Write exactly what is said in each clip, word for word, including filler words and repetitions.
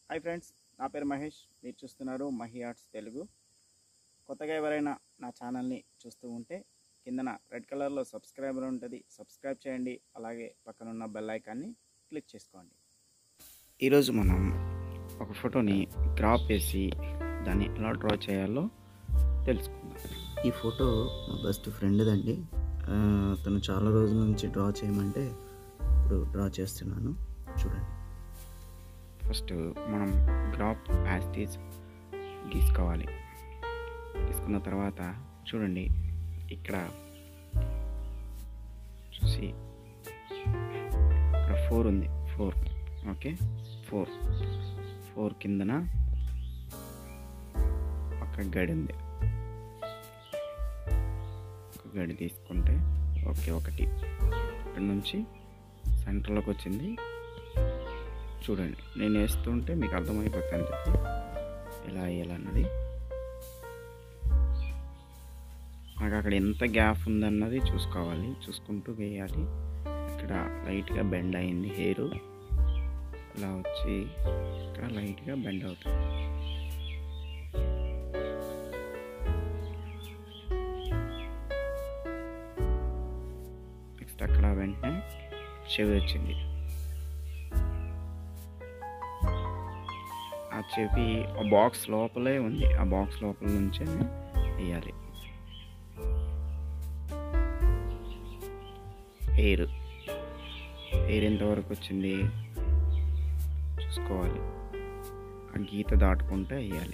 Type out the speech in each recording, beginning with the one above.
Hi friends, నా పేరు మహేష్. మీరు చూస్తున్నారు మహి ఆర్ట్స్ తెలుగు. కొత్తగా ఎవరైనా నా ఛానల్ని చూస్తూ ఉంటే కిందన రెడ్ కలర్లో సబ్స్క్రైబర్ ఉంటుంది, సబ్స్క్రైబ్ చేయండి. అలాగే పక్కనున్న బెల్ ఐకాన్ని క్లిక్ చేసుకోండి. ఈరోజు మనం ఒక ఫోటోని క్రాప్ వేసి దాన్ని ఎలా డ్రా చేయాలో తెలుసుకుందాం. ఈ ఫోటో మా బెస్ట్ ఫ్రెండ్దండి. తను చాలా రోజుల నుంచి డ్రా చేయమంటే ఇప్పుడు డ్రా చేస్తున్నాను, చూడండి. ఫస్ట్ మనం క్రాప్ యాస్టీస్ గీసుకోవాలి. గీసుకున్న తర్వాత చూడండి, ఇక్కడ చూసి ఇక్కడ ఫోర్ ఉంది. ఫోర్ ఓకే ఫోర్ ఫోర్ కిందన ఒక గడి ఉంది. ఒక గడి తీసుకుంటే ఓకే ఒకటి ఇక్కడ నుంచి సెంటర్లోకి వచ్చింది. చూడండి, నేను వేస్తుంటే మీకు అర్థమైపోతుంది చెప్పి ఎలా వేయాలన్నది. నాకు అక్కడ ఎంత గ్యాప్ ఉందన్నది చూసుకోవాలి, చూసుకుంటూ వేయాలి. ఇక్కడ లైట్గా బెండ్ అయింది హెయిర్, ఇలా వచ్చి ఇక్కడ లైట్గా బెండ్ అవుతుంది. నెక్స్ట్ అక్కడ వెంటనే చెవి వచ్చింది. ఆ చెవి ఆ బాక్స్ లోపలే ఉంది. ఆ బాక్స్ లోపల నుంచే వేయాలి. హెయిర్ హెయిర్ ఎంతవరకు వచ్చింది చూసుకోవాలి. ఆ గీత దాటుకుంటే వేయాలి.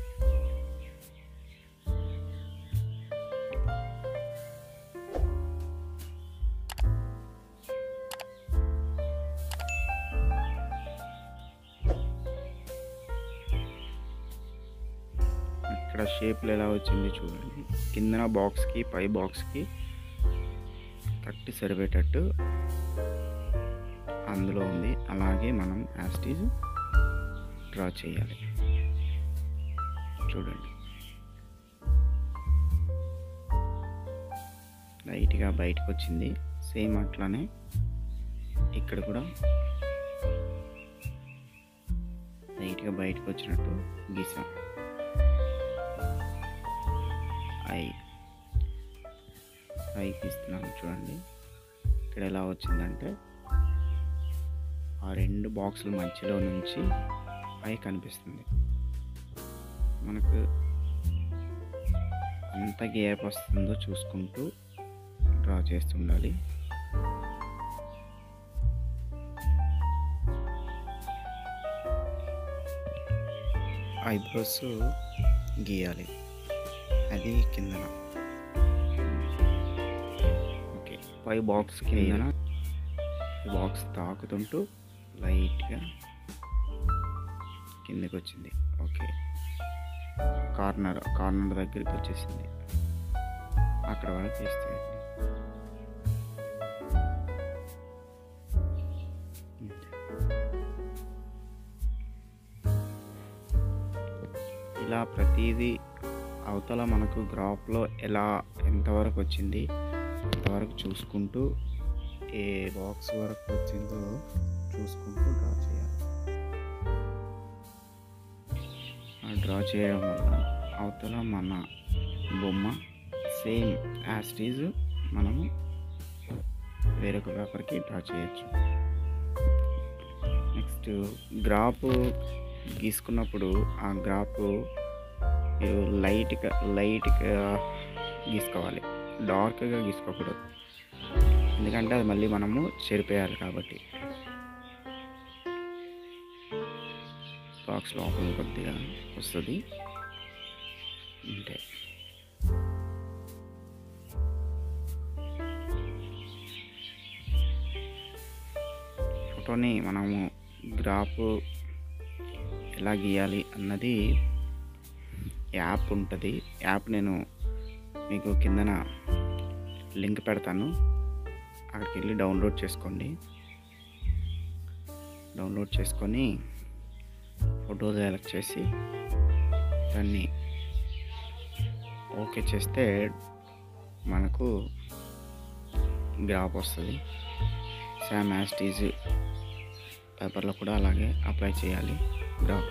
ఇక్కడ షేప్లు ఎలా వచ్చింది చూడండి. కిందన బాక్స్కి పై బాక్స్కి కరెక్ట్ సరిపోయేటట్టు అందులో ఉంది. అలాగే మనం యాస్టీజ్ డ్రా చేయాలి. చూడండి, లైట్గా బయటకు వచ్చింది. సేమ్ అట్లానే ఇక్కడ కూడా లైట్గా బయటకు వచ్చినట్టు గీసాం. ఐ ఐ గీస్తున్నాను చూడండి. ఇక్కడ ఎలా వచ్చిందంటే ఆ రెండు బాక్సుల మధ్యలో నుంచి ఐ కనిపిస్తుంది. మనకు ఎంత గ్యాప్ వస్తుందో చూసుకుంటూ డ్రా చేస్తుండాలి. ఐబ్రోస్ గీయాలి, అది కిందన ఓకే పై బాక్స్ కిందన బాక్స్ తాకుతుంటూ లైట్గా కిందకి వచ్చింది. ఓకే కార్నర్ కార్నర్ దగ్గరికి వచ్చేసింది. అక్కడ వరకు వేస్తే ఇలా ప్రతిదీ అవతల మనకు గ్రాఫ్లో ఎలా ఎంతవరకు వచ్చింది అంతవరకు చూసుకుంటూ ఏ బాక్స్ వరకు వచ్చిందో చూసుకుంటూ డ్రా చేయాలి. ఆ డ్రా చేయడం వల్ల అవతల మన బొమ్మ సేమ్ యాస్టీజ్ మనము వేరొక పేపర్కి డ్రా చేయొచ్చు. నెక్స్ట్ గ్రాఫ్ గీసుకున్నప్పుడు ఆ గ్రాఫ్ మీరు లైట్గా లైట్గా గీసుకోవాలి, డార్క్గా గీసుకోకూడదు. ఎందుకంటే అది మళ్ళీ మనము చెరిపేయాలి కాబట్టి. బాక్స్ లోపల కొద్దిగా వస్తుంది అంటే ఫోటోని మనము గ్రాఫ్ ఎలా గీయాలి అన్నది యాప్ ఉంటుంది. యాప్ నేను మీకు కిందన లింక్ పెడతాను, అక్కడికి వెళ్ళి డౌన్లోడ్ చేసుకోండి. డౌన్లోడ్ చేసుకొని ఫోటో సెలెక్ట్ చేసి దాన్ని ఓకే చేస్తే మనకు గ్రాఫ్ వస్తుంది. సేమ్ యాస్టీజ్ పేపర్లో కూడా అలాగే అప్లై చేయాలి గ్రాఫ్.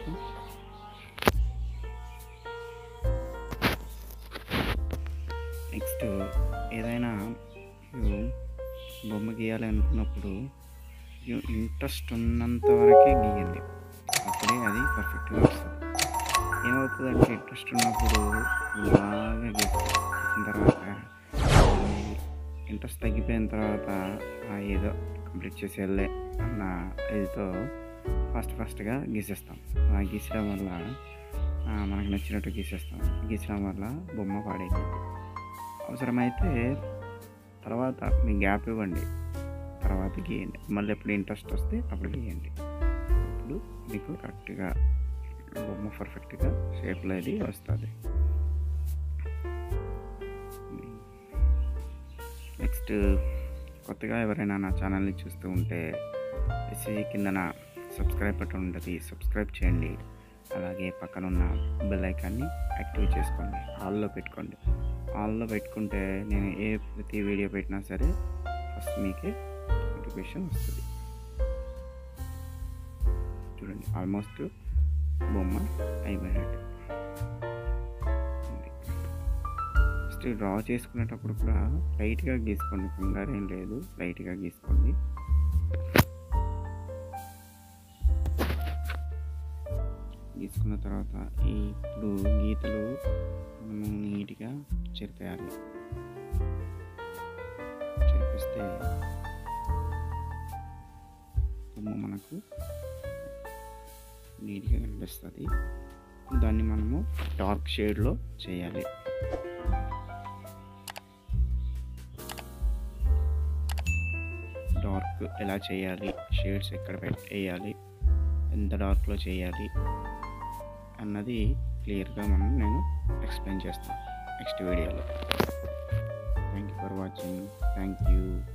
నెక్స్ట్ ఏదైనా బొమ్మ గీయాలి అనుకున్నప్పుడు ఇంట్రెస్ట్ ఉన్నంత వరకే గీయండి, అప్పుడే అది పర్ఫెక్ట్గా వస్తుంది. ఏమవుతుందంటే ఇంట్రెస్ట్ ఉన్నప్పుడు బాగా గీసిన తర్వాత ఇంట్రెస్ట్ తగ్గిపోయిన తర్వాత ఏదో కంప్లీట్ చేసి వెళ్ళే అన్న ఇదితో ఫస్ట్ ఫస్ట్గా గీసేస్తాం. ఆ గీసడం వల్ల మనకు నచ్చినట్టు గీసేస్తాం. గీసడం వల్ల బొమ్మ పాడైపోయింది. అవసరమైతే తర్వాత మీ గ్యాప్ ఇవ్వండి, తర్వాత గీయండి. మళ్ళీ ఎప్పుడు ఇంట్రెస్ట్ వస్తే అప్పుడు గీయండి. అప్పుడు మీకు కరెక్ట్గా బొమ్మ పర్ఫెక్ట్గా షేప్లో అది వస్తుంది. నెక్స్ట్ కొత్తగా ఎవరైనా నా ఛానల్ని చూస్తూ ఉంటే కిందన సబ్స్క్రైబ్ బటన్ ఉంటుంది, సబ్స్క్రైబ్ చేయండి. అలాగే పక్కనున్న బెల్ ఐకాన్ని యాక్టివేట్ చేసుకోండి, ఆల్లో పెట్టుకోండి. ఆల్లో పెట్టుకుంటే నేను ఏ ప్రతి వీడియో పెట్టినా సరే ఫస్ట్ మీకే నోటిఫికేషన్ వస్తుంది. చూడండి, ఆల్మోస్ట్ బొమ్మ అయిపోయినట్టు. ఫస్ట్ డ్రా చేసుకునేటప్పుడు కూడా లైట్గా గీసుకోండి, కంగారు ఏం లేదు, లైట్గా గీసుకోండి. గీసుకున్న తర్వాత ఈ ఇప్పుడు గీతలు మనము నీట్గా చెరిపేయాలి. చెరిపిస్తే బొమ్మ మనకు నీట్గా కనిపిస్తుంది. దాన్ని మనము డార్క్ షేడ్లో చేయాలి. డార్క్ ఎలా చేయాలి, షేడ్స్ ఎక్కడ వేయాలి, ఎంత డార్క్లో చేయాలి అన్నది క్లియర్గా మనం నేను ఎక్స్ప్లెయిన్ చేస్తాను నెక్స్ట్ వీడియోలో. Thank you for watching. Thank you.